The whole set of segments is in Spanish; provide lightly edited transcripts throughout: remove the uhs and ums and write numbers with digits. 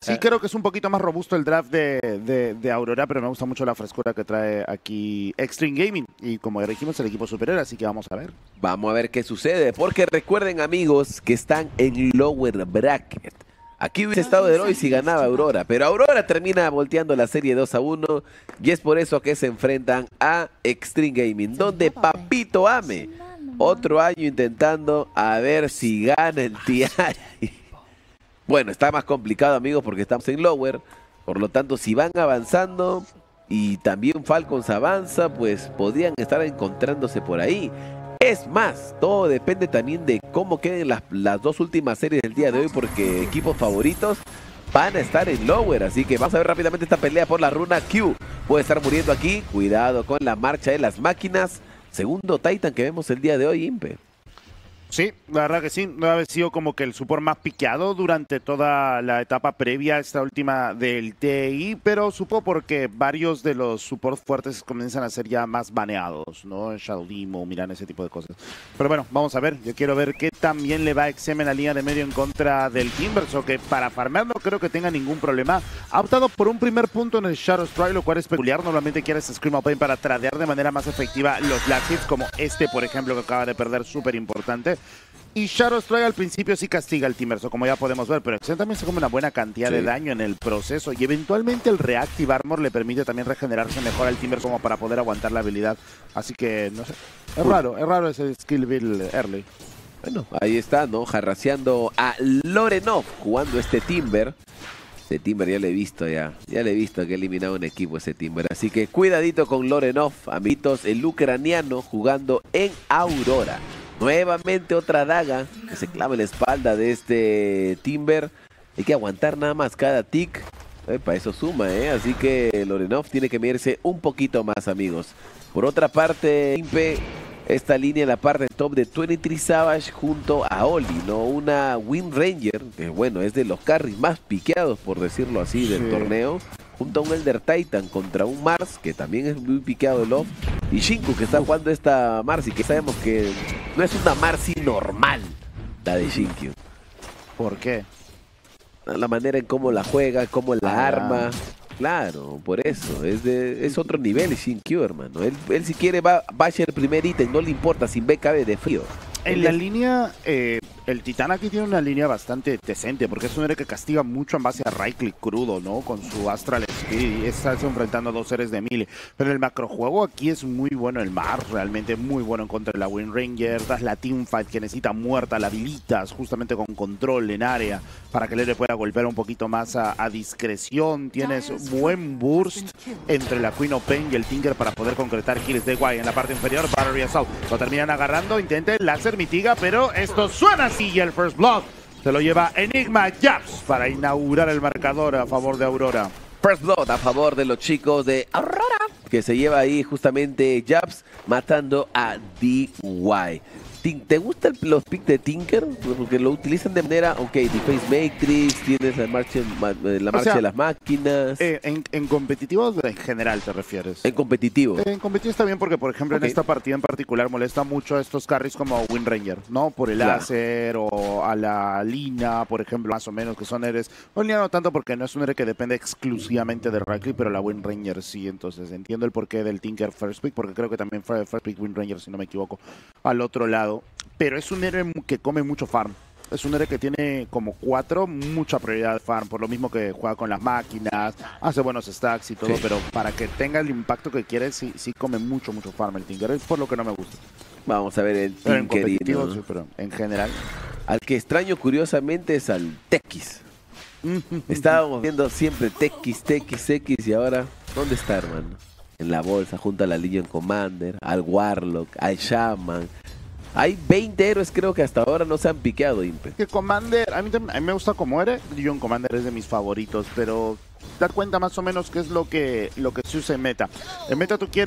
Sí, creo que es un poquito más robusto el draft de Aurora, pero me gusta mucho la frescura que trae aquí Extreme Gaming. Y como ya dijimos, el equipo superior, así que vamos a ver. Vamos a ver qué sucede, porque recuerden, amigos, que están en Lower Bracket. Aquí hubiese estado Deloy si ganaba Aurora, pero Aurora termina volteando la serie 2-1 y es por eso que se enfrentan a Extreme Gaming, donde Papito Ame, otro año intentando a ver si gana el TI. Bueno, está más complicado, amigos, porque estamos en Lower. Por lo tanto, si van avanzando y también Falcons avanza, pues podrían estar encontrándose por ahí. Es más, todo depende también de cómo queden las dos últimas series del día de hoy, porque equipos favoritos van a estar en Lower. Así que vamos a ver rápidamente esta pelea por la runa Q. Puede estar muriendo aquí. Cuidado con la marcha de las máquinas. Segundo Titan que vemos el día de hoy, Impe. Sí, la verdad que sí, no ha sido como que el support más piqueado durante toda la etapa previa a esta última del TI, pero supo porque varios de los supports fuertes comienzan a ser ya más baneados, ¿no? Shadow Demo, miran ese tipo de cosas. Pero bueno, vamos a ver, yo quiero ver qué también le va a XM en la línea de medio en contra del Timbersaw, que para farmear no creo que tenga ningún problema. Ha optado por un primer punto en el Shadow Strike, lo cual es peculiar. Normalmente quieres Scream Open para tradear de manera más efectiva los last hits, como este, por ejemplo, que acaba de perder, súper importante. Y Shadow Strike al principio sí castiga al Timbersaw, como ya podemos ver, pero XM también se come una buena cantidad de daño en el proceso y eventualmente el Reactive Armor le permite también regenerarse mejor al Timbersaw como para poder aguantar la habilidad. Así que, no sé, es raro ese skill build early. Bueno, ahí está, ¿no? Jarraseando a Lorenov jugando este Timber. Este Timber ya le he visto, ya le he visto que ha eliminado un equipo ese Timber. Así que cuidadito con Lorenov, amiguitos, el ucraniano jugando en Aurora. Nuevamente otra daga que se clava en la espalda de este Timber. Hay que aguantar nada más cada tick. Para eso suma, así que Lorenov tiene que medirse un poquito más, amigos. Por otra parte, Impe, esta línea en la parte top de 23 Savage junto a Oli, ¿no? Una Wind Ranger, que bueno, es de los carries más piqueados, por decirlo así, del torneo. Junto a un Elder Titan contra un Mars, que también es muy piqueado de Love. Y Shinku, que está jugando esta Marcy, que sabemos que no es una Marcy normal, la de Shinku. ¿Por qué? La manera en cómo la juega, cómo la arma. Claro, por eso. Es otro nivel Shinku, hermano. Él si quiere va a ser el primer ítem, no le importa, sin BKB de frío. En la línea, el Titán aquí tiene una línea bastante decente, porque es un héroe que castiga mucho en base a right click crudo, ¿no? Con su Astral Speed y está enfrentando a dos seres de melee. Pero el macrojuego aquí es muy bueno el Mars, realmente muy bueno en contra de la Wind Ranger. Das la teamfight que necesita muerta, la habilitas justamente con control en área para que el héroe pueda golpear un poquito más a discreción. Tienes buen burst entre la Queen of Pain y el Tinker para poder concretar kills de Guay en la parte inferior. Battery Assault lo terminan agarrando, intenta el láser mitiga, pero esto suena así y el First Blood se lo lleva Enigma Japs para inaugurar el marcador a favor de Aurora. First Blood a favor de los chicos de Aurora, que se lleva ahí justamente Japs matando a DY. ¿Te gustan los picks de Tinker? Porque lo utilizan de manera, ok, Defense Matrix, tienes la marcha de las máquinas. En competitivo en general te refieres. En competitivo. En competitivo está bien porque, por ejemplo, en esta partida en particular molesta mucho a estos carries como Wind Ranger, ¿no? Por el láser o a la Lina, por ejemplo, más o menos, que son héroes. No, Lina no tanto porque no es un héroe que depende exclusivamente de right click, pero la Wind Ranger sí. Entonces entiendo el porqué del Tinker First Pick, porque creo que también fue First Pick Wind Ranger, si no me equivoco, al otro lado. Pero es un héroe que come mucho farm. Es un héroe que tiene como 4, mucha prioridad de farm, por lo mismo que juega con las máquinas, hace buenos stacks y todo, pero para que tenga el impacto que quiere, sí come mucho farm el Tinker. Es por lo que no me gusta. Vamos a ver el Tinker. En competitivo, ¿no? Sí, pero en general. Al que extraño curiosamente es al Tekis. Estábamos viendo siempre Tekis y ahora, ¿dónde está, hermano? En la bolsa, junto a la Legion Commander, al Warlock, al Shaman. Hay 20 héroes, creo que hasta ahora no se han piqueado, Impe. Que Commander, a mí me gusta como héroe. Legion Commander es de mis favoritos, pero dar cuenta más o menos qué es lo que se usa en meta. En meta tú quieres ir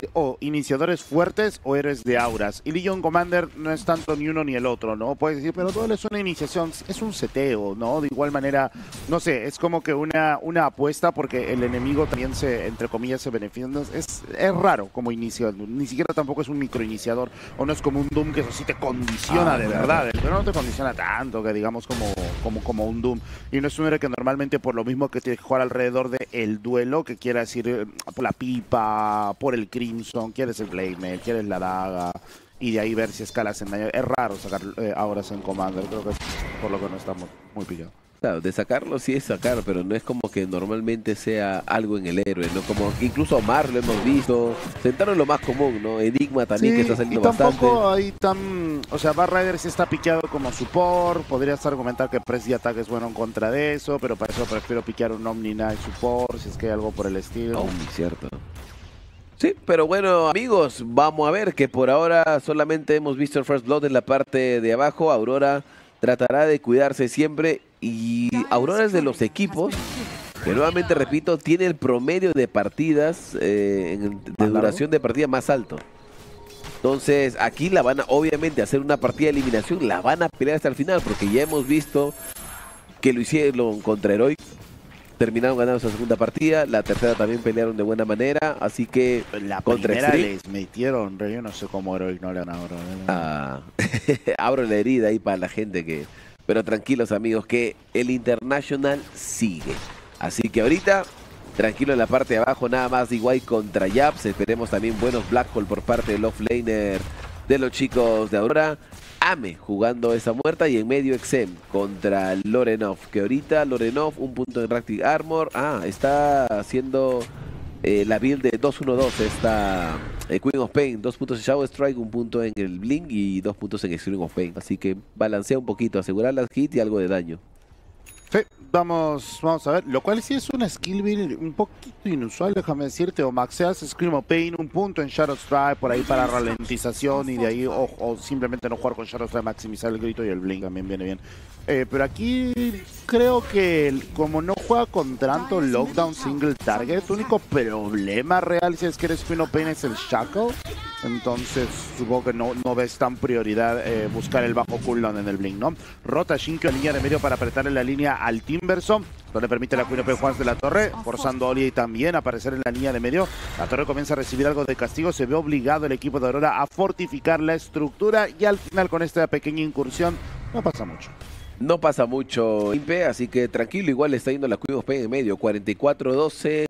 o iniciadores fuertes o eres de auras. Y Legion Commander no es tanto ni uno ni el otro, ¿no? Puedes decir, pero todo es una iniciación, es un seteo, ¿no? De igual manera, no sé, es como que una apuesta porque el enemigo también entre comillas, se beneficia. Es raro como inicio, ni siquiera tampoco es un microiniciador, o no es como un Doom que eso sí te condiciona de verdad, pero no te condiciona tanto que digamos como un Doom. Y no es un héroe que normalmente por lo mismo que tienes que jugar alrededor del duelo, que quiera decir por la pipa, por el Crimson, quieres el Blade Mail, quieres la daga, y de ahí ver si escalas en daño. Es raro sacar auras en Commander, creo que es por lo que no estamos muy pillados. Claro, de sacarlo sí es sacar, pero no es como que normalmente sea algo en el héroe, ¿no? Como incluso Omar lo hemos visto. Sentaron lo más común, ¿no? Enigma también, sí, que está saliendo bastante. Y tampoco hay tan... O sea, Bar Rider sí está piqueado como support. Podrías argumentar que press y ataque es bueno en contra de eso, pero para eso prefiero piquear un Omni Knight support, si es que hay algo por el estilo. Omni, cierto. Sí, pero bueno, amigos, vamos a ver que por ahora solamente hemos visto el First Blood en la parte de abajo. Aurora tratará de cuidarse siempre. Y Aurora es de los equipos que, nuevamente repito, tiene el promedio de partidas, de duración de partida más alto. Entonces aquí la van a, obviamente, hacer una partida de eliminación, la van a pelear hasta el final, porque ya hemos visto que lo hicieron contra Heroic. Terminaron ganando esa segunda partida, la tercera también pelearon de buena manera, así que la primera les metieron, yo no sé cómo Heroic no le han ahora. Abro la herida ahí para la gente que... Pero tranquilos amigos, que el International sigue. Así que ahorita, tranquilo en la parte de abajo, nada más DY contra Japs. Esperemos también buenos Black Hole por parte del offlaner de los chicos de Aurora. Ame jugando esa muerta y en medio Exem contra Lorenov. Que ahorita Lorenov, un punto en Ractic Armor. Está haciendo la build de 2-1-2. Está Queen of Pain, 2 puntos en Shadow Strike, 1 punto en el Blink y 2 puntos en Extreme of Pain. Así que balancea un poquito, asegurar las hits y algo de daño. Sí, vamos a ver, lo cual sí es una skill build un poquito inusual, déjame decirte, o maxeas Scream of Pain, 1 punto en Shadow Strike, por ahí para ralentización y de ahí, o simplemente no jugar con Shadow Strike, maximizar el grito y el Blink también viene bien. Pero aquí creo que como no juega con tanto lockdown single target, tu único problema real si es que eres Queen of Pain es el Shackle. Entonces supongo que no ves tan prioridad buscar el bajo cooldown en el Blink, ¿no? Rota Shinkyo a línea de medio para apretarle la línea al Timberson. No le permite la Queen of Pain jugarse de la torre, forzando a Oli también a aparecer en la línea de medio. La torre comienza a recibir algo de castigo, se ve obligado el equipo de Aurora a fortificar la estructura y al final con esta pequeña incursión no pasa mucho. No pasa mucho, Impe, así que tranquilo, igual le está yendo la Queen of Pain en medio, 44-12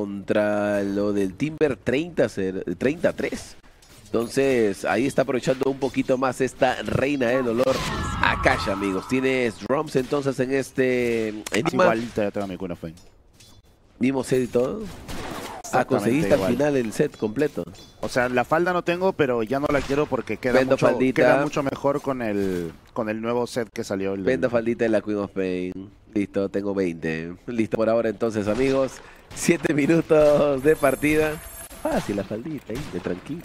contra lo del Timber 30-3. Entonces ahí está aprovechando un poquito más esta reina del dolor Akasha, amigos. Tienes drums entonces en este Enigma. Igual te tengo mi Queen of Pain. Mismo set y todo. Conseguiste igual al final el set completo. O sea, la falda no tengo, pero ya no la quiero porque queda mucho mejor con el nuevo set que salió. Vendo faldita de la Queen of Pain. Listo, tengo 20. Listo por ahora entonces, amigos. 7 minutos de partida. Fácil la faldita ahí, de tranquilo.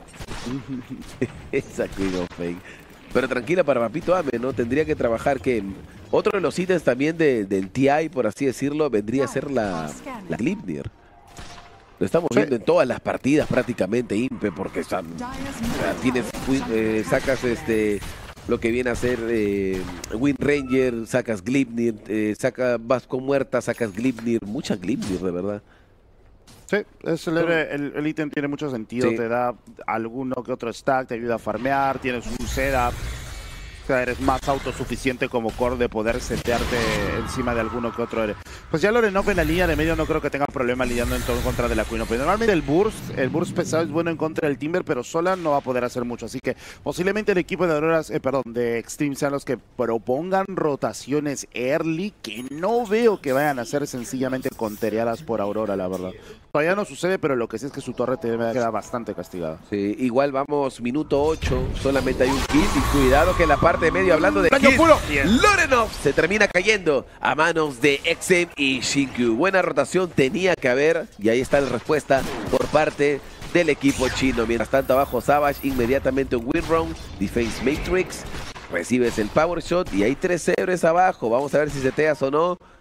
Esa Queen of Pain. Pero tranquila para Papito Ame, ¿no? Tendría que trabajar que... Otro de los ítems también del TI, por así decirlo, vendría a ser la Gleipnir. Lo estamos viendo en todas las partidas prácticamente, Impe, porque están, tienes, sacas lo que viene a ser Wind Ranger, sacas Gleipnir, vas con muerta, sacas Gleipnir, mucha Gleipnir, de verdad. Sí, el ítem tiene mucho sentido, sí. Te da alguno que otro stack, te ayuda a farmear, tienes un setup. O sea, eres más autosuficiente como core de poder setearte encima de alguno que otro. Pues ya Lorenov en la línea de medio no creo que tenga problema lidiando en todo en contra de la Queen of Pain. Normalmente el burst pesado es bueno en contra del Timber, pero sola no va a poder hacer mucho. Así que posiblemente el equipo de Aurora, de Extreme sean los que propongan rotaciones early, que no veo que vayan a ser sencillamente contereadas por Aurora, la verdad. Todavía no sucede, pero lo que sí es que su torre queda bastante castigada. Sí, igual vamos minuto 8, solamente hay un kill y cuidado que en la parte de medio, hablando de daño puro, Lorenov se termina cayendo a manos de Exem y Shinkyu. Buena rotación tenía que haber y ahí está la respuesta por parte del equipo chino. Mientras tanto abajo Savage, inmediatamente un Windrun, Defense Matrix, recibes el Power Shot y hay 3 héroes abajo. Vamos a ver si seteas o no.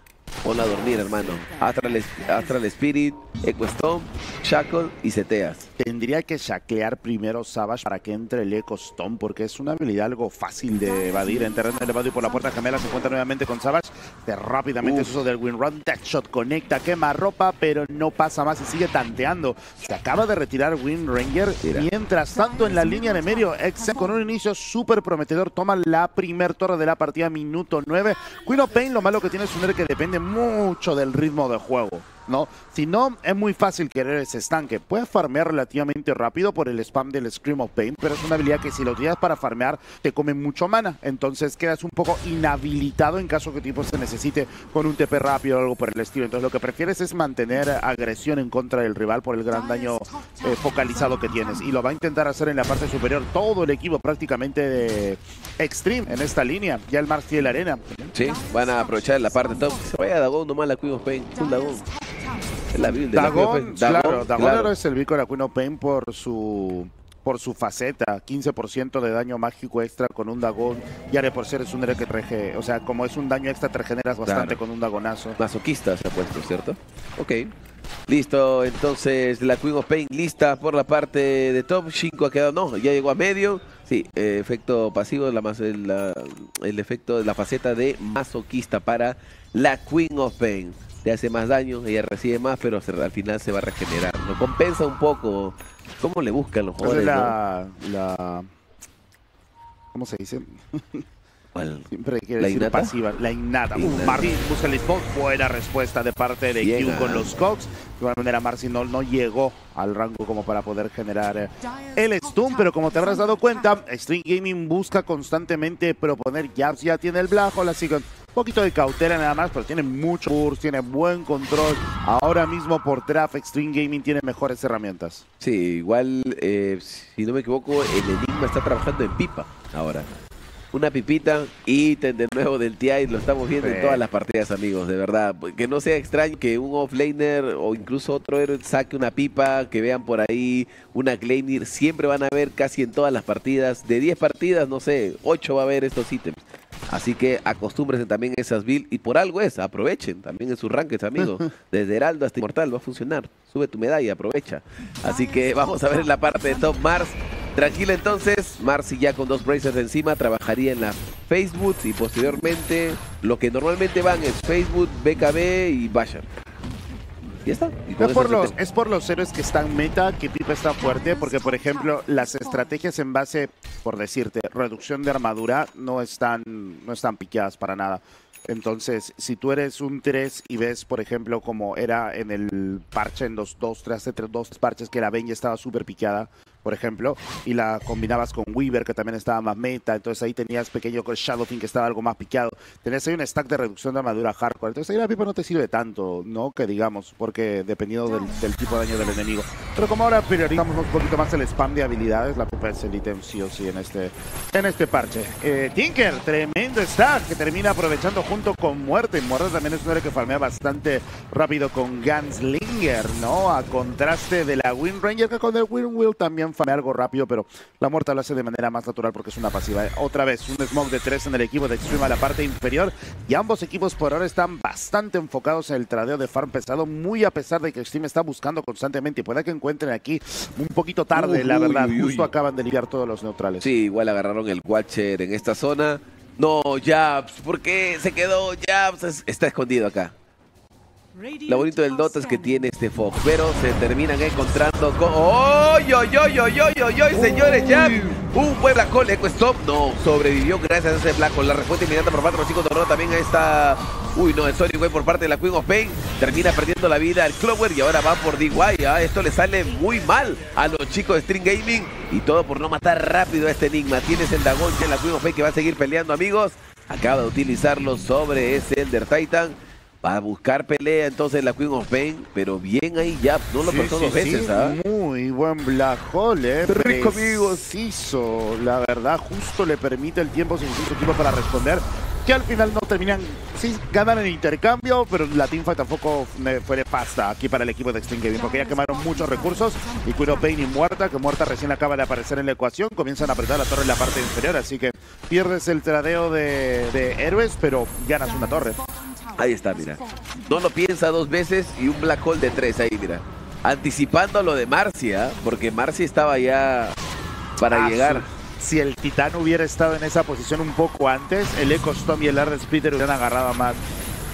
Ponla a dormir, hermano. Astral Spirit, Echo Stone, Shackle y seteas. Tendría que shacklear primero Savage para que entre el Echo Stone, porque es una habilidad algo fácil de evadir. En terreno elevado y por la puerta gemela se encuentra nuevamente con Savage. De rápidamente su uso del Wind Run. Deathshot conecta, quema ropa, pero no pasa más y sigue tanteando. Se acaba de retirar Wind Ranger. Mientras tanto, en la línea de medio, Exem con un inicio súper prometedor toma la primer torre de la partida, minuto 9. Queen of Pain, lo malo que tiene es un héroe que depende mucho del ritmo de juego, ¿no? Si no, es muy fácil que el se estanque. Puedes farmear relativamente rápido por el spam del Scream of Pain, pero es una habilidad que si lo utilizas para farmear, te come mucho mana. Entonces quedas un poco inhabilitado en caso que tipo se necesite con un TP rápido o algo por el estilo. Entonces lo que prefieres es mantener agresión en contra del rival por el gran daño focalizado que tienes. Y lo va a intentar hacer en la parte superior todo el equipo prácticamente de Extreme en esta línea. Ya el Mars tiene la arena. Sí, van a aprovechar la parte top. Se vaya Dagon nomás la Queen of Pain. Full Dagon. La build de Dagon, claro, Dagon es el bico de la Queen of Pain por su faceta, 15% de daño mágico extra con un Dagon. Y Are por ser es un héroe que rege, o sea, como es un daño extra te regeneras bastante con un Dagonazo. Masoquista se ha puesto, ¿cierto? Ok. Listo, entonces la Queen of Pain lista por la parte de top. Shinko ha quedado, no, ya llegó a medio. Sí, efecto pasivo, el efecto de la faceta de masoquista para la Queen of Pain. Le hace más daño, ella recibe más, pero al final se va a regenerar. Lo compensa un poco. ¿Cómo le buscan los jugadores? ¿Cómo se dice? ¿Cuál? Siempre quiere decir pasiva. La innata. Martin busca el spot. Buena respuesta de parte de Q con los Cogs. De igual manera, Marcy no llegó al rango como para poder generar el stun, pero como te habrás dado cuenta, Extreme Gaming busca constantemente proponer jabs. Ya tiene el Black Hole, así que un poquito de cautela nada más, pero tiene mucho burst, tiene buen control. Ahora mismo por draft, Extreme Gaming tiene mejores herramientas. Sí, igual, si no me equivoco, el Enigma está trabajando en pipa ahora. Una pipita y de nuevo del TI, lo estamos viendo en todas las partidas, amigos, de verdad. Que no sea extraño que un offlaner o incluso otro héroe saque una pipa, que vean por ahí una Gleipnir. Siempre van a ver casi en todas las partidas. De 10 partidas, no sé, 8 va a haber estos ítems. Así que acostúmbrense también a esas builds y por algo aprovechen también en sus rankings, amigos. Desde Heraldo hasta Inmortal va a funcionar. Sube tu medalla, aprovecha. Así que vamos a ver en la parte de top Mars. Tranquila entonces, Marcy ya con 2 bracers encima trabajaría en la Facebook y posteriormente lo que normalmente van es Facebook, BKB y Basher. Y ya está. Es por los héroes que están meta que Pipa está fuerte, porque por ejemplo las estrategias en base, por decirte, reducción de armadura no están piqueadas para nada. Entonces, si tú eres un 3 y ves, por ejemplo, como era en el parche, en los dos parches, que la Vayne ya estaba súper piqueada, por ejemplo, y la combinabas con Weaver, que también estaba más meta, entonces ahí tenías pequeño con Shadowfin, que estaba algo más piqueado. Tenías ahí un stack de reducción de armadura hardcore, entonces ahí la pipa no te sirve tanto, ¿no? Que digamos, porque dependiendo del tipo de daño del enemigo. Pero como ahora priorizamos un poquito más el spam de habilidades, la pipa es el ítem sí o sí en este parche. Tinker, tremendo stack, que termina aprovechando junto con Muerte. Muerte también es un héroe que farmea bastante rápido con Gunslinger, ¿no? A contraste de la Wind Ranger, que con el Wind Wheel también farmea algo rápido, pero la Muerte lo hace de manera más natural porque es una pasiva. Otra vez, un smoke de 3 en el equipo de Extreme a la parte inferior, y ambos equipos por ahora están bastante enfocados en el tradeo de farm pesado, muy a pesar de que Extreme está buscando constantemente, y puede que encuentren aquí un poquito tarde, la verdad. Justo acaban de limpiar todos los neutrales. Sí, igual agarraron el Watcher en esta zona. No, Jabs, ¿por qué se quedó Jabs? Está escondido acá. Lo bonito del Dota es que tiene este Fox, pero se terminan encontrando con... ¡Oy, oy, oy, oy, oy, oy, oy, señores! Jabs, un buen Black Hole, Echo Stop, no, sobrevivió gracias a ese Black Hole. La respuesta inmediata por parte de los chicos de Oro también a esta... Uy, no, el Sonic Wave por parte de la Queen of Pain. Termina perdiendo la vida al Clover y ahora va por DY. Esto le sale muy mal a los chicos de Stream Gaming. Y todo por no matar rápido a este Enigma. Tienes el Dagon en la Queen of Pain que va a seguir peleando, amigos. Acaba de utilizarlo sobre ese Elder Titan. Va a buscar pelea entonces la Queen of Pain, pero bien ahí ya, no lo pasó dos veces, ¿ah? Muy buen Black Hole, rico, amigos. Preciso, la verdad, justo le permite el tiempo suficiente equipo para responder, que al final no terminan, sí, ganan el intercambio, pero la teamfight tampoco fue de pasta aquí para el equipo de Extreme Gaming, porque ya quemaron muchos recursos, y Queen of Pain y Muerta, que Muerta recién acaba de aparecer en la ecuación, comienzan a apretar la torre en la parte inferior, así que pierdes el tradeo de héroes, pero ganas una torre. Ahí está, mira. No lo piensa dos veces y un black hole de 3 ahí, mira. Anticipando lo de Marcia, porque Marcia estaba ya para llegar. Si el Titán hubiera estado en esa posición un poco antes, el Echo Storm y el Arden Splitter hubieran agarrado a Matt.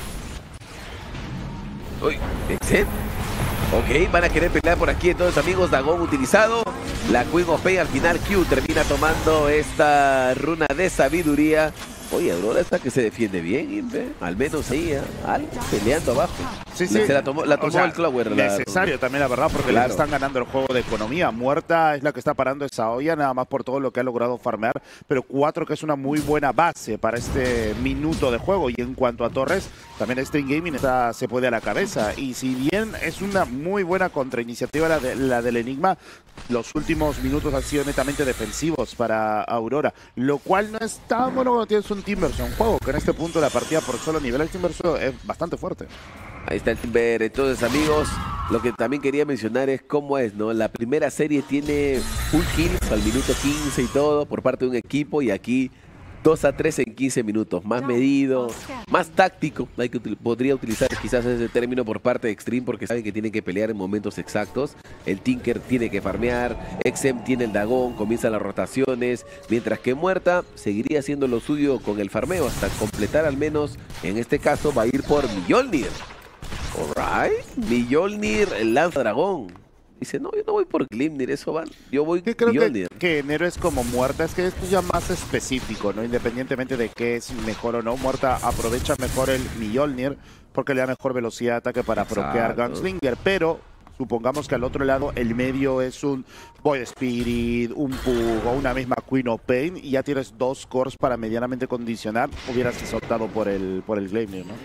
Uy, ¿Exet? Ok, van a querer pelear por aquí entonces, amigos. Dagón utilizado. La Queen of Pain al final. Q termina tomando esta runa de sabiduría. Oye, Aurora está que se defiende bien, Impe. Al menos ahí, algo peleando abajo. Sí. Se la tomó o sea, el Clower. Necesario también, la verdad, porque les están ganando el juego de economía. Muerta es la que está parando esa olla, nada más por todo lo que ha logrado farmear. Pero 4 que es una muy buena base para este minuto de juego. Y en cuanto a Torres, también Stream Gaming se puede a la cabeza. Y si bien es una muy buena contrainiciativa la del Enigma, los últimos minutos han sido netamente defensivos para Aurora. Lo cual no es tan bueno cuando tienes un Timberson, un juego que en este punto de la partida por solo nivel el Timberson es bastante fuerte. Ahí está el Timber. Entonces, amigos, lo que también quería mencionar es cómo es, ¿no? La primera serie tiene full kills al minuto 15 y todo por parte de un equipo, y aquí 2-3 en 15 minutos, más medido, más táctico. Podría utilizar quizás ese término por parte de Extreme, porque saben que tienen que pelear en momentos exactos. El Tinker tiene que farmear, XM tiene el Dagón, comienzan las rotaciones, mientras que Muerta seguiría haciendo lo suyo con el farmeo hasta completar, al menos en este caso va a ir por Mjolnir. Alright, Mjolnir, el lanza dragón. Dice, no, yo no voy por Glimnir, eso van. Yo voy por Mjolnir. Que en héroes como Muerta es que esto es ya más específico, ¿no? Independientemente de qué es mejor o no, Muerta aprovecha mejor el Mjolnir porque le da mejor velocidad de ataque para proquear Gunslinger, pero supongamos que al otro lado el medio es un Void Spirit, un Pug o una misma Queen of Pain y ya tienes 2 cores para medianamente condicionar, hubieras optado por el Glimnir, ¿no?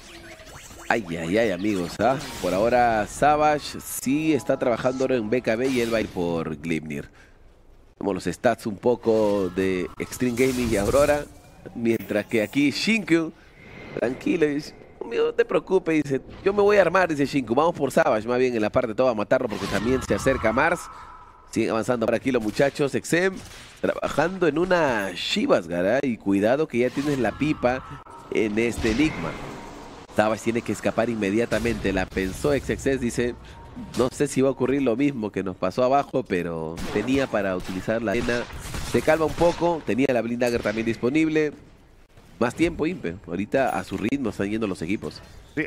Ay, amigos, ¿ah? Por ahora Savage sí está trabajando ahora en BKB y él va a ir por Glimnir. Vemos los stats un poco de Extreme Gaming y Aurora, mientras que aquí Shinku, tranquilo, dice, amigo, no te preocupes, dice, yo me voy a armar, dice Shinku, vamos por Savage, más bien en la parte toda a matarlo porque también se acerca Mars. Siguen avanzando por aquí los muchachos. Exem trabajando en una Shivas, ¿verdad? Y cuidado que ya tienes la pipa en este Enigma. Savage tiene que escapar inmediatamente. La pensó XXS, dice, no sé si va a ocurrir lo mismo que nos pasó abajo, pero tenía para utilizar la arena. Se calma un poco, tenía la Blind Dagger también disponible. Más tiempo, Impe. Ahorita a su ritmo están yendo los equipos. Sí,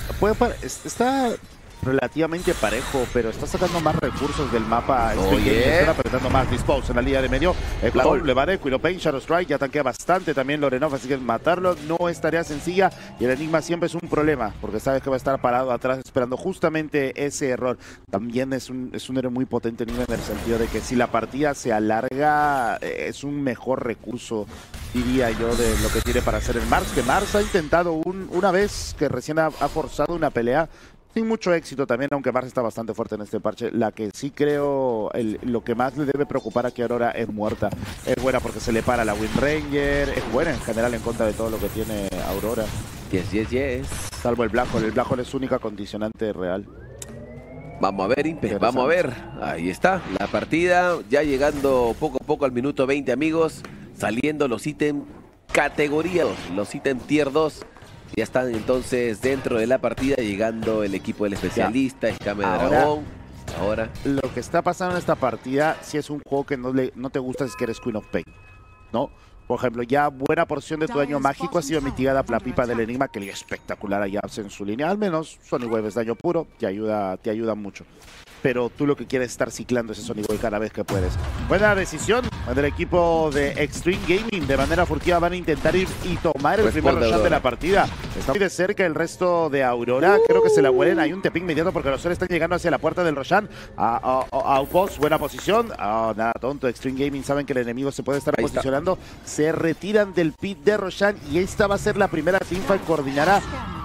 está relativamente parejo, pero está sacando más recursos del mapa. Está apretando más. Dispose en la línea de medio. El Plagón le va de Queen of Pain, Shadow Strike, ya tanquea bastante también Lorenov, así que matarlo no es tarea sencilla. Y el Enigma siempre es un problema, porque sabes que va a estar parado atrás esperando justamente ese error. También es un héroe muy potente en el sentido de que si la partida se alarga, es un mejor recurso, diría yo, de lo que tiene para hacer el Mars. Que Mars ha intentado una vez que recién ha forzado una pelea, sin mucho éxito también, aunque Mars está bastante fuerte en este parche. La que sí creo, lo que más le debe preocupar aquí ahora es Muerta. Es buena porque se le para la Wind Ranger, es buena en general en contra de todo lo que tiene Aurora. Yes. Salvo el Black Hole. El Black Hole es su única condicionante real. Vamos a ver, Impe, vamos a ver. Ahí está, la partida, ya llegando poco a poco al minuto 20, amigos. Saliendo los ítems categoría 2, los ítems tier 2. Ya están entonces dentro de la partida, llegando el equipo del especialista, Escame de Dragón. Ahora, lo que está pasando en esta partida, si es un juego que no te gusta, es que eres Queen of Pain, ¿no? Por ejemplo, ya buena porción de tu daño mágico ha sido mitigada por la pipa del Enigma, que le dio espectacular a Japs en su línea. Al menos Sonic Wave es daño puro, te ayuda mucho. Pero tú lo que quieres es estar ciclando ese Sonic Wave cada vez que puedes. Buena decisión del equipo de Extreme Gaming. De manera furtiva van a intentar ir y tomar el primer shot de la partida. Está muy de cerca el resto de Aurora. Creo que se la huelen. Hay un tepín inmediato porque los Sol están llegando hacia la puerta del Roshan. Outpost, buena posición. Nada tonto. Extreme Gaming saben que el enemigo se puede estar posicionando. Se retiran del pit de Roshan y esta va a ser la primera teamfight. Coordinará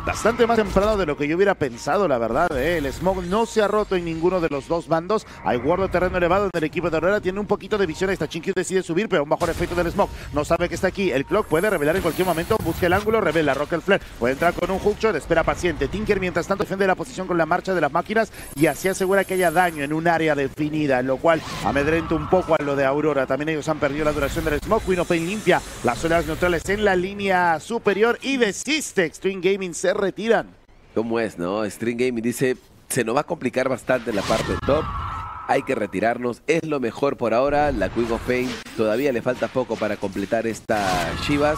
bastante más temprano de lo que yo hubiera pensado, la verdad. El Smog no se ha roto en ninguno de los dos bandos. Hay guardo terreno elevado en el equipo de Aurora. Tiene un poquito de visión. Esta Chinkyu decide subir, pero un bajo efecto del Smog. No sabe que está aquí. El Clock puede revelar en cualquier momento. Busca el ángulo, revela Rocket Flare. Puede entrar con un hookshot, espera paciente. Tinker, mientras tanto, defiende la posición con la marcha de las máquinas y así asegura que haya daño en un área definida, en lo cual amedrenta un poco a lo de Aurora. También ellos han perdido la duración del Smog. Queen of Pain limpia las zonas neutrales en la línea superior y desiste. Extreme Gaming se retiran. ¿Cómo es, no? String Gaming dice, se nos va a complicar bastante la parte top. Hay que retirarnos, es lo mejor por ahora. La Queen of Pain todavía le falta poco para completar esta Chivas.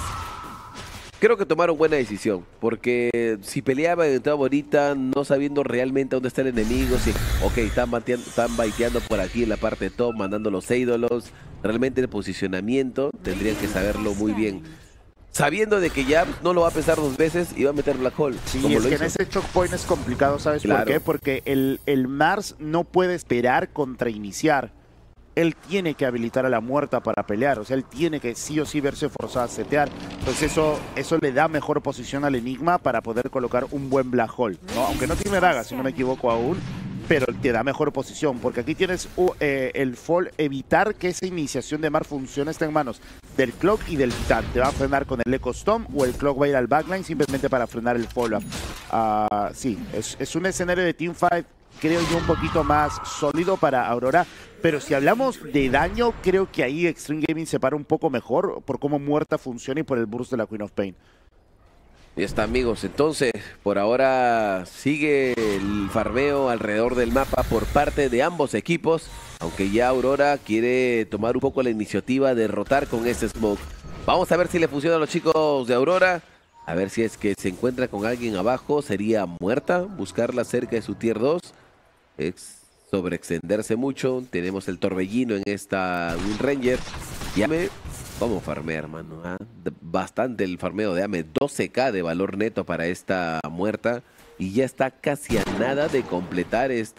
Creo que tomaron buena decisión, porque si peleaban entraba ahorita no sabiendo realmente dónde está el enemigo, si, ok, están baiteando por aquí en la parte top, mandando los ídolos, realmente el posicionamiento tendrían que saberlo muy bien. Sabiendo de que ya no lo va a pensar dos veces y va a meter Black Hole. Sí, es que en ese choke point es complicado, ¿sabes por qué? Porque el Mars no puede esperar contra iniciar. Él tiene que habilitar a la muerta para pelear. O sea, él tiene que sí o sí verse forzado a setear. Entonces eso le da mejor posición al Enigma para poder colocar un buen Black Hole, ¿no? Aunque no tiene daga, si no me equivoco aún. Pero te da mejor posición, porque aquí tienes el fall, evitar que esa iniciación de Mar funcione está en manos del Clock y del Titán. Te va a frenar con el Echo Storm o el Clock va a ir al backline simplemente para frenar el follow-up. Sí, es un escenario de teamfight, creo yo, un poquito más sólido para Aurora. Pero si hablamos de daño, creo que ahí Extreme Gaming se para un poco mejor por cómo muerta funciona y por el burst de la Queen of Pain. Ya está, amigos, entonces por ahora sigue el farmeo alrededor del mapa por parte de ambos equipos, aunque ya Aurora quiere tomar un poco la iniciativa de derrotar con ese Smoke. Vamos a ver si le funciona a los chicos de Aurora, a ver si es que se encuentra con alguien abajo, sería muerta, buscarla cerca de su tier 2, sobreextenderse mucho, tenemos el torbellino en esta Wind Ranger, vamos a farmear, hermano. Bastante el farmeo de Ame. 12k de valor neto para esta muerta. Y ya está casi a nada de completar este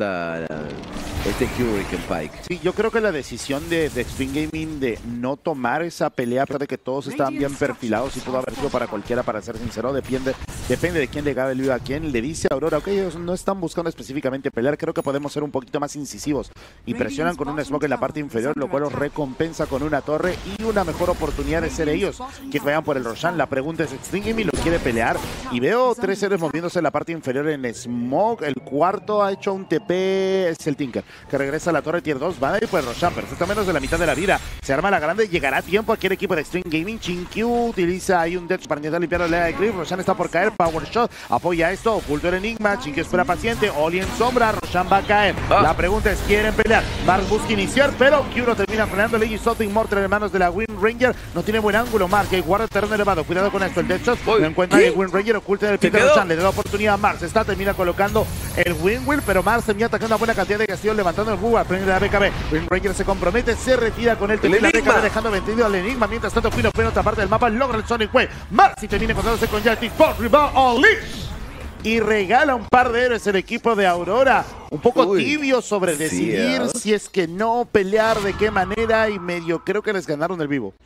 Hurricane Pike. Sí, yo creo que la decisión de Extreme Gaming de no tomar esa pelea, a pesar de que todos estaban bien perfilados y pudo haber sido para cualquiera, para ser sincero, depende de quién le gane el vivo a quién. Le dice a Aurora, ok, ellos no están buscando específicamente pelear, creo que podemos ser un poquito más incisivos. Y presionan con un smoke en la parte inferior, lo cual los recompensa con una torre y una mejor oportunidad de ser ellos que vayan por el Roshan. La pregunta es, Extreme Gaming lo quiere pelear y veo 3 héroes moviéndose en la parte inferior en smoke. El cuarto ha hecho un TP, es el Tinker, que regresa a la torre tier 2, van a ir por el Roshan, perfecto, menos de la mitad de la vida. Se arma la grande, llegará a tiempo aquí el equipo de Extreme Gaming. Chinkyu utiliza ahí un Death para intentar limpiar la lea de Cliff. Roshan está por caer, Power Shot, apoya esto, oculto el Enigma, Chinkyu espera paciente, Oli en sombra, Roshan va a caer. La pregunta es, ¿quieren pelear? Mars busca iniciar, pero Kyuro termina frenando. Leggy Soto Immortal en manos de la Wind Ranger, no tiene buen ángulo. Mars, que guarda el terreno elevado, cuidado con esto, el Death Shot, no encuentra el Wind Ranger, oculta el pick de Roshan, le da oportunidad a Mars, termina colocando el Windwheel, pero Mars termina atacando una buena cantidad de castillos, levantando el Google, premio de la BKB. Wind Ranger se compromete, se retira con el de la BKB, dejando vendido al Enigma. Mientras tanto, Queen of Pain, otra parte del mapa, logra el Sonic Wave. Mars y termina encontrándose con Justice por Rebound Unleash. Y regala un par de héroes el equipo de Aurora. Un poco tibio sobre decidir si es que no pelear, de qué manera, y medio creo que les ganaron el vivo.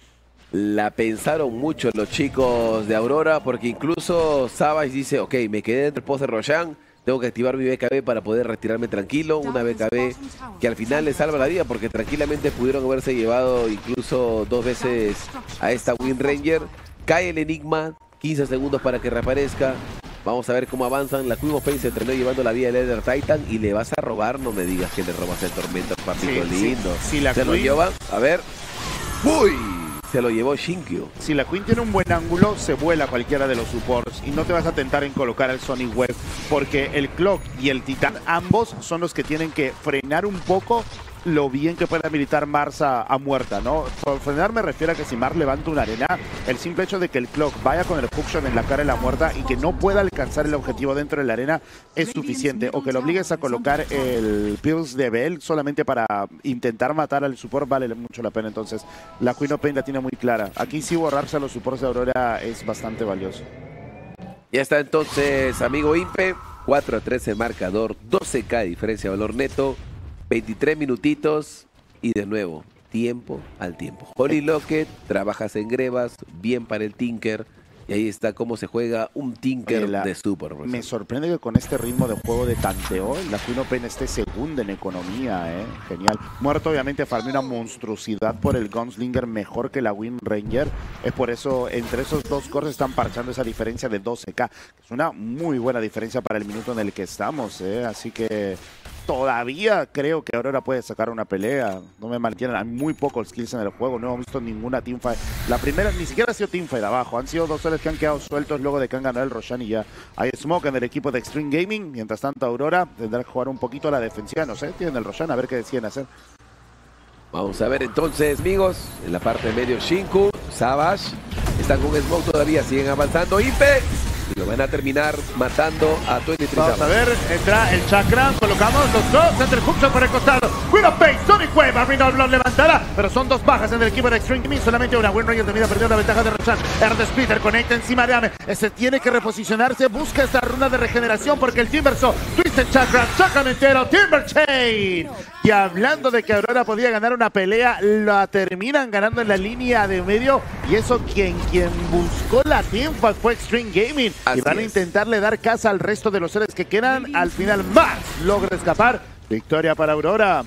La pensaron mucho los chicos de Aurora, porque incluso Savage dice, ok, me quedé entre el post de Roshan, tengo que activar mi BKB para poder retirarme tranquilo. Una BKB que al final le salva la vida, porque tranquilamente pudieron haberse llevado incluso 2 veces a esta Wind Ranger. Cae el Enigma, 15 segundos para que reaparezca. Vamos a ver cómo avanzan. La Queen of Pain se terminó llevando la vida del Ender Titan y le vas a robar. No me digas que le robas el Tormento, papito lindo. Sí, se lo lleva, a ver. ¡Uy! Se lo llevó Shinkyu. Si la Queen tiene un buen ángulo, se vuela cualquiera de los supports y no te vas a tentar en colocar el Sonic Web, porque el Clock y el Titán, ambos son los que tienen que frenar un poco lo bien que puede habilitar Mars a muerta, ¿no? Por frenar me refiero a que si Mars levanta una arena, el simple hecho de que el Clock vaya con el hookshot en la cara de la muerta y que no pueda alcanzar el objetivo dentro de la arena es suficiente, o que lo obligues a colocar el Pills de Bell solamente para intentar matar al support vale mucho la pena. Entonces la Queen of Pain la tiene muy clara. Aquí sí borrarse a los supports de Aurora es bastante valioso. Ya está entonces, amigo Impe, 4-3 el marcador, 12k de diferencia de valor neto, 23 minutitos y de nuevo, tiempo al tiempo. Holy Locket, trabajas en grebas, bien para el Tinker. Y ahí está cómo se juega un Tinker de Super. Me sorprende que con este ritmo de juego de tanteo, la Queen Open esté segunda en economía, Genial. Muerto obviamente farmea una monstruosidad por el Gunslinger mejor que la Wind Ranger. Es por eso, entre esos dos cores están parchando esa diferencia de 12k. Es una muy buena diferencia para el minuto en el que estamos, Así que todavía creo que Aurora puede sacar una pelea. No me malentiendan, hay muy pocos skills en el juego. No hemos visto ninguna teamfight. La primera ni siquiera ha sido teamfight abajo. Han sido dos soles que han quedado sueltos luego de que han ganado el Roshan y ya. Hay smoke en el equipo de Extreme Gaming. Mientras tanto Aurora tendrá que jugar un poquito a la defensiva. No sé, tienen el Roshan, a ver qué deciden hacer. Vamos a ver entonces, amigos, en la parte de medio Shinku, Savage, están con smoke todavía, siguen avanzando, Impe. Y lo van a terminar matando a 23. Vamos a ver, entra el chakra, colocamos los dos entre Hubson por el costado. Cuida Pace, Sonic Wave, Arminol lo levantará, pero son dos bajas en el equipo de Extreme Gaming, solamente una. Wind Ranger termina perdiendo la ventaja de Roshan. Ernest Peter conecta encima de Ame, este tiene que reposicionarse, busca esta runa de regeneración porque el Timbersaw, Twisted Chakra, Chakra entero, Timber Chain. Y hablando de que Aurora podía ganar una pelea, la terminan ganando en la línea de medio, y eso quien buscó la teamfight fue Extreme Gaming. Y van a intentarle dar casa al resto de los seres que quedan. Al final, Max logra escapar. Victoria para Aurora.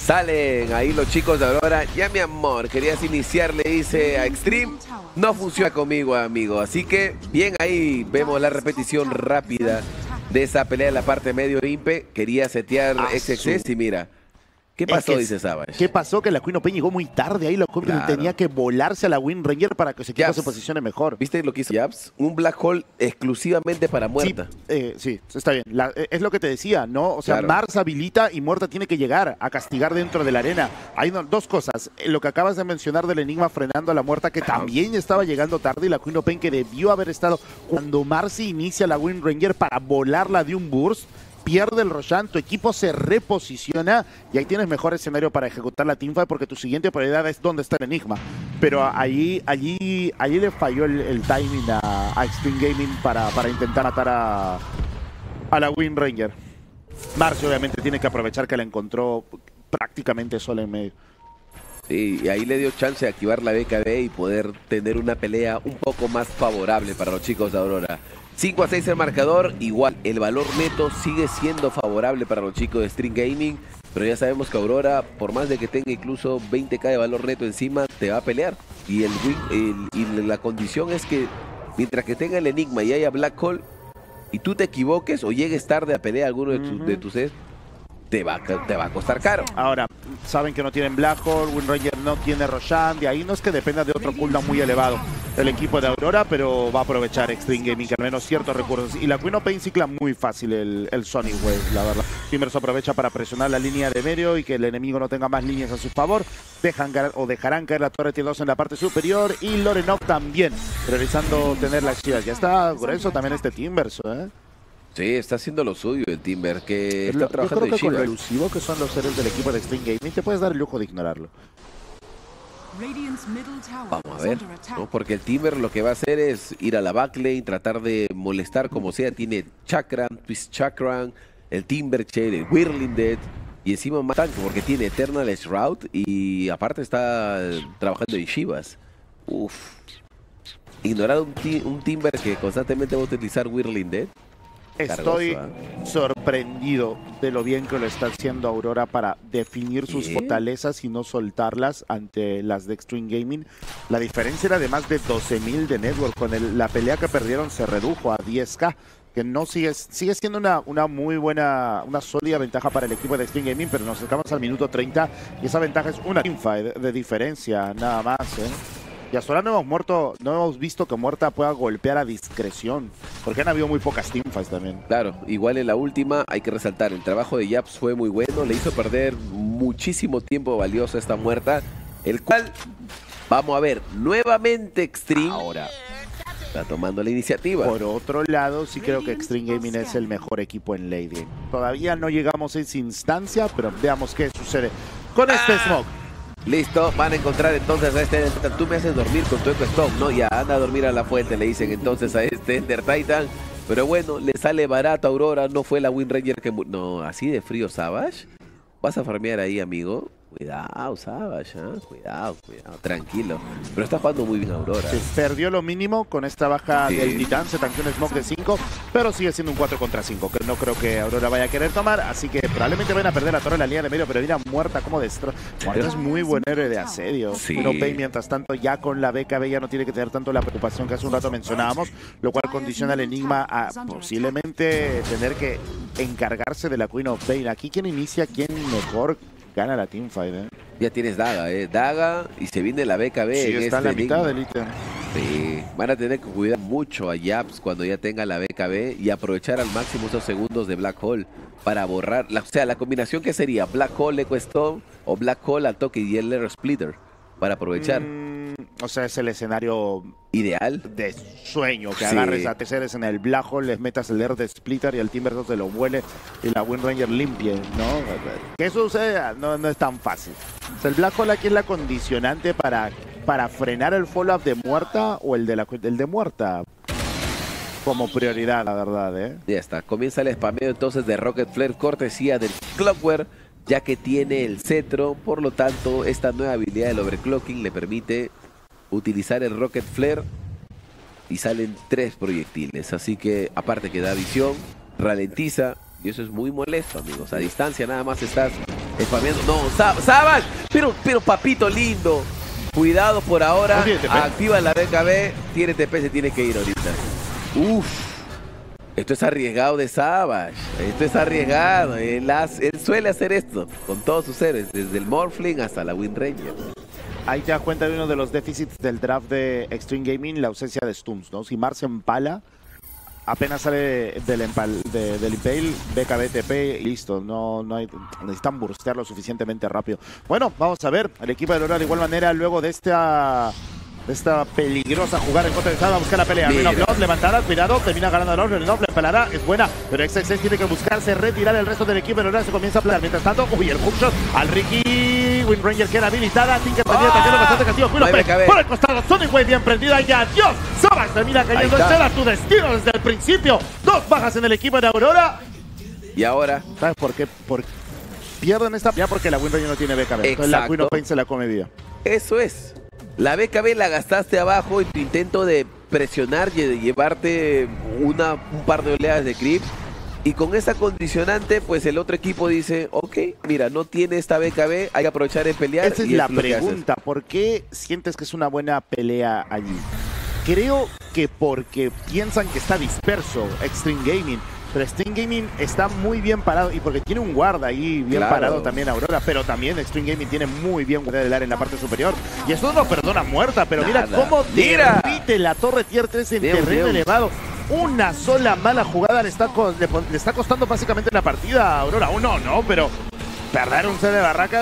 Salen ahí los chicos de Aurora. Ya, mi amor, querías iniciar, le dice a Extreme. No funciona conmigo, amigo. Así que, bien, ahí vemos la repetición rápida de esa pelea en la parte medio. Impe quería setear XXS y mira. ¿Qué pasó, dice Savage? ¿Qué pasó? Que la Queen Open llegó muy tarde ahí. La Queen tenía que volarse a la Wind Ranger para que su equipo se posicione mejor. ¿Viste lo que hizo Japs? Un Black Hole exclusivamente para Muerta. Sí, está bien. Es lo que te decía, ¿no? O sea, Mars habilita y Muerta tiene que llegar a castigar dentro de la arena. Hay dos cosas. Lo que acabas de mencionar del Enigma frenando a la Muerta, que también estaba llegando tarde, y la Queen Open que debió haber estado cuando Marcy inicia la Wind Ranger para volarla de un burst. Pierde el Roshan, tu equipo se reposiciona y ahí tienes mejor escenario para ejecutar la teamfight porque tu siguiente prioridad es dónde está el Enigma. Pero allí le falló el timing a Extreme Gaming para intentar matar a la Wind Ranger. Marcio obviamente tiene que aprovechar que la encontró prácticamente sola en medio. Sí, y ahí le dio chance de activar la BKB y poder tener una pelea un poco más favorable para los chicos de Aurora. 5-6 el marcador, igual el valor neto sigue siendo favorable para los chicos de Stream Gaming, pero ya sabemos que Aurora, por más de que tenga incluso 20k de valor neto encima, te va a pelear. Y la condición es que mientras que tenga el Enigma y haya Black Hole, y tú te equivoques o llegues tarde a pelear a alguno de tus sets, te va a costar caro. Ahora, saben que no tienen Black Hole, Wind Ranger no tiene Roshan, de ahí no es que dependa de otro cooldown muy elevado el equipo de Aurora, pero va a aprovechar Extreme Gaming, que al menos ciertos recursos. Y la Queen Open cicla muy fácil el Sonic Wave, la verdad. Timbers aprovecha para presionar la línea de medio y que el enemigo no tenga más líneas a su favor. Dejarán caer la torre T2 en la parte superior y Lorenov también, priorizando tener la ciudad. Ya está grueso también este Timbers, Sí, está haciendo lo suyo el Timber, que está trabajando yo creo que con lo elusivo que son los seres del equipo de Extreme Gaming, te puedes dar el lujo de ignorarlo. Vamos a ver, ¿no? Porque el Timber lo que va a hacer es ir a la backlane, tratar de molestar como sea. Tiene Chakram, Twist Chakram, el Timber Chain, el Whirling Dead y encima más tanque porque tiene Eternal Shroud y aparte está trabajando en Shivas. Uf. Ignorar un Timber que constantemente va a utilizar Whirling Dead. Estoy sorprendido de lo bien que lo está haciendo Aurora para definir sus fortalezas y no soltarlas ante las de Extreme Gaming. La diferencia era de más de 12.000 de network. Con la pelea que perdieron se redujo a 10k, que no sigue siendo una muy buena, una sólida ventaja para el equipo de Extreme Gaming, pero nos acercamos al minuto 30 y esa ventaja es una teamfight de diferencia, nada más, Y hasta ahora no hemos visto que Muerta pueda golpear a discreción, porque han habido muy pocas teamfights también. Claro, igual en la última hay que resaltar, el trabajo de Japs fue muy bueno, le hizo perder muchísimo tiempo valioso a esta Muerta, el cual, vamos a ver, nuevamente Extreme ahora está tomando la iniciativa. Por otro lado, sí creo que Extreme Gaming es el mejor equipo en late game. Todavía no llegamos a esa instancia, pero veamos qué sucede con este Smoke. Listo, van a encontrar entonces a este Ender Titan. Tú me haces dormir con tu Eco Stone, ¿no? Ya, anda a dormir a la fuente, le dicen entonces a este Ender Titan. Pero bueno, le sale barato a Aurora, no fue la Wind Ranger que... No, así de frío, Savage. ¿Vas a farmear ahí, amigo? Cuidado, Savage, cuidado, tranquilo. Pero está jugando muy bien Aurora. Sí, perdió lo mínimo con esta baja del Titán, se tanqueó un smoke de 5, pero sigue siendo un 4 contra 5, que no creo que Aurora vaya a querer tomar, así que probablemente van a perder la torre en la línea de medio, pero mira, Muerta como destroza. Muerta es muy buen héroe de asedio. No Pain, mientras tanto, ya con la BKB ya no tiene que tener tanto la preocupación que hace un rato mencionábamos, lo cual condiciona al Enigma a posiblemente tener que encargarse de la Queen of Pain. Aquí, ¿quién inicia? ¿Quién mejor gana la teamfight? Ya tienes Daga, Daga, y se viene la BKB. Sí, está en la mitad del ítem. Sí, van a tener que cuidar mucho a Japs cuando ya tenga la BKB y aprovechar al máximo esos segundos de Black Hole para borrar, o sea, la combinación que sería Black Hole Echo Stone o Black Hole al toque y el Layer Splitter para aprovechar. O sea, es el escenario ideal de sueño, que agarres a terceros en el Black Hole, les metas el Air de Splitter y el Timber 2 se lo vuele y la Wind Ranger limpie, ¿no? Que eso suceda no es tan fácil. O sea, el Black Hole aquí es la condicionante para frenar el follow-up de Muerta o el de Muerta como prioridad, la verdad, Ya está, comienza el spameo entonces de Rocket Flare, cortesía del Clockwork, ya que tiene el cetro, por lo tanto esta nueva habilidad del overclocking le permite utilizar el Rocket Flare y salen 3 proyectiles, así que aparte que da visión, ralentiza y eso es muy molesto, amigos. A distancia nada más estás spameando. No, Savage, pero papito lindo, cuidado por ahora, activa la BKB, tiene TP, se tiene que ir ahorita. Esto es arriesgado de Savage, esto es arriesgado, él suele hacer esto con todos sus héroes, desde el Morphling hasta la Wind Ranger. Ahí te das cuenta de uno de los déficits del draft de Extreme Gaming, la ausencia de stuns, ¿no? Si Mars se empala, apenas sale del Impale, BKB, TP y listo. No hay, necesitan burstear lo suficientemente rápido. Bueno, vamos a ver, el equipo de Aurora de igual manera, luego de esta peligrosa jugada en contra de Sada, va a buscar la pelea. Blood, levantada, cuidado, termina ganando el Orlando, le pelará, es buena, pero XXX tiene que buscarse retirar el resto del equipo. Aurora se comienza a planear. Mientras tanto, el hookshot al Ricky. Wind Ranger queda habilitada, Tinker termina atacando bastante castigo. Por el costado, Sonic Wave bien prendida y adiós. Savage termina cayendo en cera, tu destino desde el principio. 2 bajas en el equipo de Aurora. Y ahora, ¿sabes por qué? Pierden esta pelea porque la Wind Ranger no tiene BKB. Entonces la Queen of Pain se la come viva. Eso es. La BKB la gastaste abajo en tu intento de presionar y de llevarte un par de oleadas de creep. Y con esa condicionante, pues el otro equipo dice, ok, mira, no tiene esta BKB, hay que aprovechar en pelear. Esa es la pregunta, ¿por qué sientes que es una buena pelea allí? Creo que porque piensan que está disperso Extreme Gaming. Pero Extreme Gaming está muy bien parado y porque tiene un guard ahí bien parado también Aurora, pero también Extreme Gaming tiene muy bien guardado el área en la parte superior. Y eso no perdona Muerta, pero mira cómo derrite la torre tier 3 en terreno elevado. Una sola mala jugada le está costando básicamente la partida a Aurora. Uno no, pero perder un set de barracas.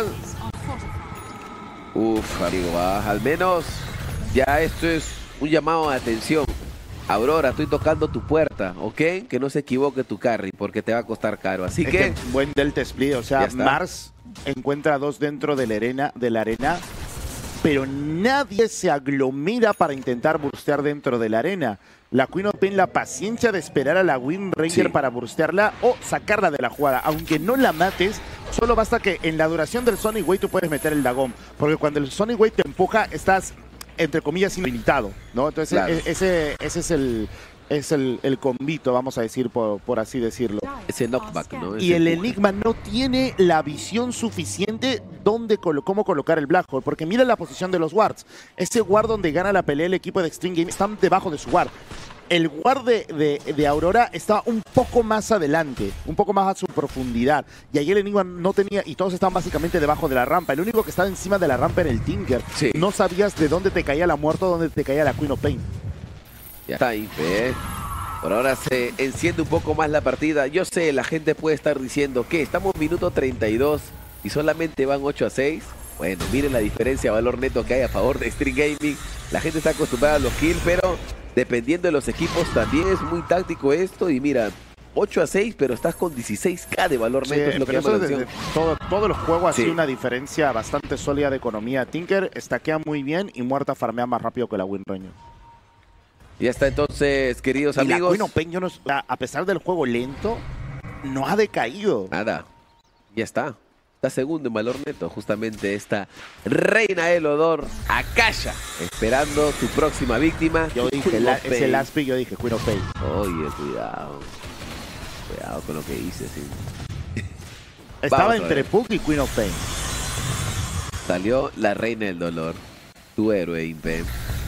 Amigo, al menos ya esto es un llamado de atención. Aurora, estoy tocando tu puerta, ¿ok? Que no se equivoque tu carry, porque te va a costar caro. Así que buen Delta Split, o sea, Mars encuentra 2 dentro de la arena, pero nadie se aglomera para intentar burstear dentro de la arena. La Queen of Pain, la paciencia de esperar a la Wind Ranger para burstearla o sacarla de la jugada. Aunque no la mates, solo basta que en la duración del Sonic Wave tú puedes meter el Dagón, porque cuando el Sonic Wave te empuja, estás entre comillas inhabilitado, ¿no? Entonces ese es el convito, vamos a decir, por así decirlo. Ese knockback, ¿no? Y el Enigma no tiene la visión suficiente cómo colocar el Black Hole, porque mira la posición de los wards. Ese ward donde gana la pelea el equipo de Extreme Gaming están debajo de su ward. El guard de Aurora estaba un poco más adelante, un poco más a su profundidad. Y ahí el Enigma no tenía, y todos estaban básicamente debajo de la rampa. El único que estaba encima de la rampa era el Tinker. No sabías de dónde te caía la muerte o dónde te caía la Queen of Pain. Ya está ahí, por ahora se enciende un poco más la partida. Yo sé, la gente puede estar diciendo que estamos minuto 32 y solamente van 8-6. Bueno, miren la diferencia de valor neto que hay a favor de Extreme Gaming. La gente está acostumbrada a los kills, pero dependiendo de los equipos también es muy táctico esto. Y mira, 8-6, pero estás con 16k de valor neto. Es lo que llama la atención. Todo el juego ha sido una diferencia bastante sólida de economía. Tinker estaquea muy bien y Muerta farmea más rápido que la Wind Ranger. Ya está entonces, queridos amigos. La Queen of Pain, a pesar del juego lento, no ha decaído. Nada. Ya está. Está segundo en valor neto, justamente esta reina del odor, Akasha, esperando su próxima víctima. Yo dije, ese last pick, yo dije, Queen of Pain. Oye, cuidado. Cuidado con lo que hice, sí. Estaba entre Puck y Queen of Pain. Salió la reina del dolor, tu héroe, Impe.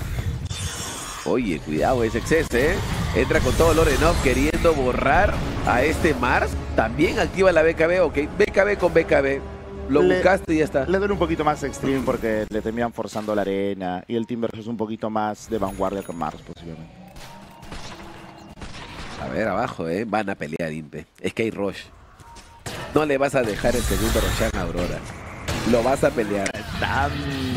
Oye, cuidado, ese exceso, ¿eh? Entra con todo Lorenov queriendo borrar a este Mars. También activa la BKB, ok. BKB con BKB. Lo buscaste y ya está. Le duele un poquito más Extreme porque le terminan forzando la arena. Y el Timber es un poquito más de vanguardia que Mars, posiblemente. A ver, abajo, van a pelear, Impe. Es que hay Rush. No le vas a dejar el segundo Roshan a Aurora. Lo vas a pelear. Está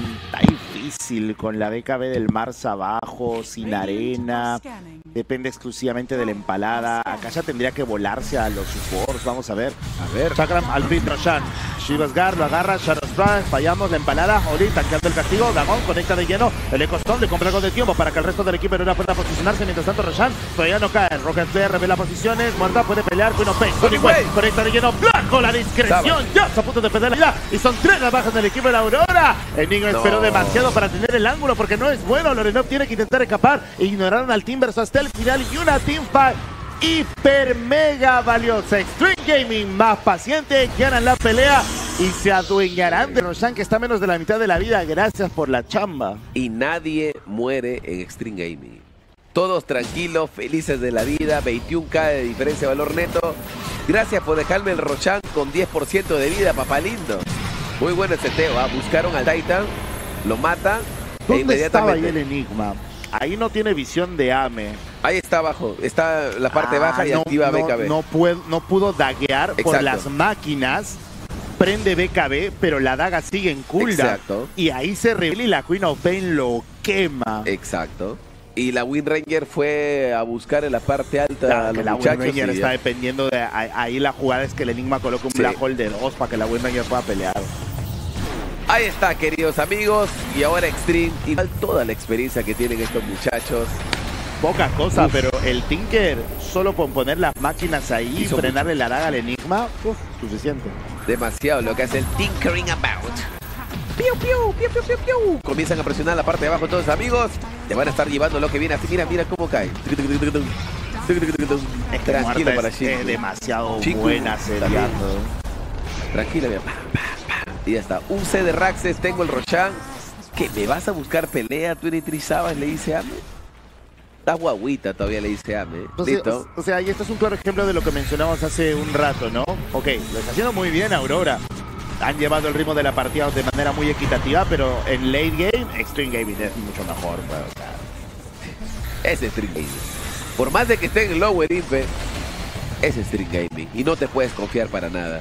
difícil con la BKB del Mars abajo, sin arena. Depende exclusivamente de la empalada. Acá ya tendría que volarse a los supports. Vamos a ver. Chakram al fin Roshan. Shivasgar lo agarra. Shadow Strike. Fallamos la empalada. Oli tanqueando el castigo. Dagón conecta de lleno. El Ecostone le compra algo de tiempo para que el resto del equipo no pueda posicionarse. Mientras tanto, Roshan todavía no cae. Rocket Flare revela posiciones. Muerta puede pelear. Queen of Pain. Conecta de lleno. Blanco la discreción. Ya está a punto de perder la vida. Y son 3 las bajas del equipo de la Aurora. Enigma esperó demasiado para tener el ángulo porque no es bueno. Lorenov tiene que intentar escapar. Ignoraron al Timbers hasta el final y una teamfight hiper mega valiosa. Extreme Gaming más paciente, ganan la pelea y se adueñarán de Roshan, que está a menos de la mitad de la vida. Gracias por la chamba. Y nadie muere en Extreme Gaming. Todos tranquilos, felices de la vida, 21k de diferencia de valor neto. Gracias por dejarme el Roshan con 10% de vida, papá lindo. Muy bueno el seteo, buscaron al Titan, lo matan. ¿Dónde estaba ahí el Enigma? Ahí no tiene visión de Ame. Ahí está abajo, está la parte baja y activa BKB. No pudo daguear por las máquinas. Prende BKB, pero la daga sigue en cooldown. Exacto. Y ahí se revela y la Queen of Pain lo quema. Exacto. Y la Wind Ranger fue a buscar en la parte alta a los la muchachos. Wind Ranger está dependiendo de... Ahí la jugada es que el Enigma coloque un Black Hole de 2 para que la Wind Ranger pueda pelear. Ahí está, queridos amigos. Y ahora Extreme. Y toda la experiencia que tienen estos muchachos. Poca cosa, pero el Tinker, solo con poner las máquinas ahí y frenarle la daga al Enigma, suficiente. Demasiado lo que hace el Tinkering About. Piu, piu, piu, piu, piu, piu. Comienzan a presionar la parte de abajo todos, amigos. Te van a estar llevando lo que viene así. Mira, mira cómo cae. Es que tranquilo para Shingu. Es demasiado buena seriando. Tranquila, mira. Y ya está. Un C de Raxes, tengo el Roshan. ¿Qué? ¿Me vas a buscar pelea? ¿Tú ni Sabas? Le dice Ame. Está guaguita todavía, le dice Ame. Listo. O sea, y esto es un claro ejemplo de lo que mencionamos hace un rato, ¿no? Ok, lo está haciendo muy bien Aurora. Han llevado el ritmo de la partida de manera muy equitativa, pero en late game, Extreme Gaming es mucho mejor. Pues, o sea. Es Extreme Gaming. Por más de que esté en el lower Impe, es Extreme Gaming. Y no te puedes confiar para nada.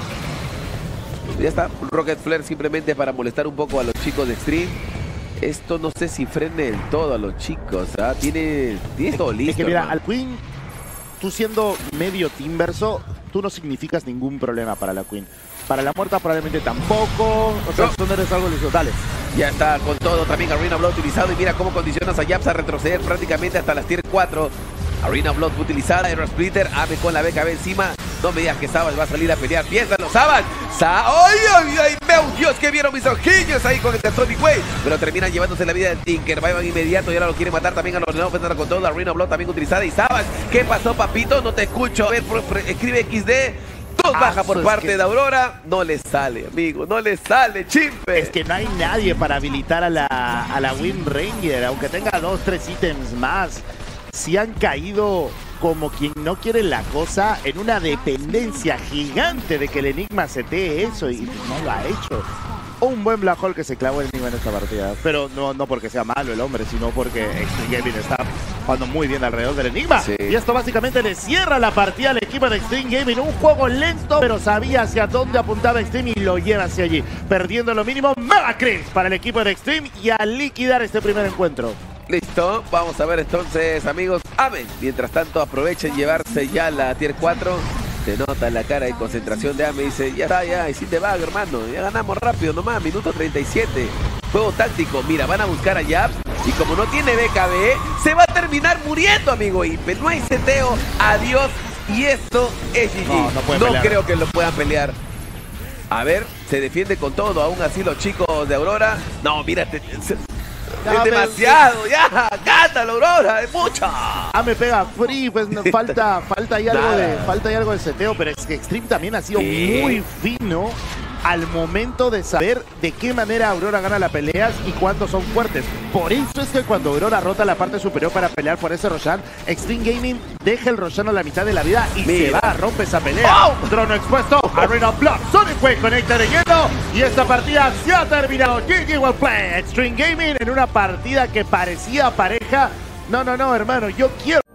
Ya está, Rocket Flare simplemente para molestar un poco a los chicos de Extreme. Esto no sé si frene del todo a los chicos, ¿ah? Tiene todo listo. Es que mira, al Queen, tú siendo medio Timberso, tú no significas ningún problema para la Queen. Para la muerta probablemente tampoco. O sea, tú no eres algo listo. Dale. Ya está con todo también Arena Blood utilizado. Y mira cómo condicionas a Japs a retroceder prácticamente hasta las tier 4. Arena Blood utilizada. Aero Splitter. Ame con la BKB encima. No me digas que Sabas va a salir a pelear. Piénsalo, Sabas. ¡Ay, ay, ay! ¡Meu Dios! Que vieron mis ojillos ahí con el Tectonic Wave. Pero terminan llevándose la vida del Tinker. Van inmediato y ahora lo quiere matar también a los Renault. Con todo. Arena Blood también utilizada. Y Sabas. ¿Qué pasó, papito? No te escucho. A ver, escribe XD. Dos baja por parte de Aurora. No le sale, amigo. No le sale, chimpe. Es que no hay nadie para habilitar a la Wind Ranger. Aunque tenga 2-3 ítems más. Si han caído como quien no quiere la cosa en una dependencia gigante de que el Enigma setee eso y no lo ha hecho. Un buen Black Hole que se clavó el Enigma en esta partida. Pero no porque sea malo el hombre, sino porque Extreme Gaming está jugando muy bien alrededor del Enigma. Sí. Y esto básicamente le cierra la partida al equipo de Extreme Gaming. Un juego lento, pero sabía hacia dónde apuntaba Extreme y lo lleva hacia allí. Perdiendo lo mínimo, Mega Chris para el equipo de Extreme y a liquidar este primer encuentro. Listo, vamos a ver entonces, amigos. Amen, mientras tanto aprovechen llevarse ya la tier 4. Se nota la cara de concentración de Ame. Dice, ya está, ya, y sin te va, hermano. Ya ganamos rápido nomás, minuto 37. Juego táctico. Mira, van a buscar a Japs. Y como no tiene BKB, se va a terminar muriendo, amigo Impe. No hay seteo. Adiós. Y esto es GG. No creo que lo puedan pelear. A ver, se defiende con todo, aún así los chicos de Aurora. No, mírate. Es demasiado, ya, cátalo, Aurora, es mucho. Me pega free, pues no, falta ahí algo de seteo, pero es que Extreme también ha sido muy fino al momento de saber de qué manera Aurora gana las peleas y cuándo son fuertes. Por eso es que cuando Aurora rota la parte superior para pelear por ese Roshan, Extreme Gaming deja el Roshan a la mitad de la vida y se va, rompe esa pelea. Trono expuesto, Arena of Blood, Sonic Wave conecta de hielo y esta partida se ha terminado. GG well play, Extreme Gaming en una partida que parecía pareja. No, hermano, yo quiero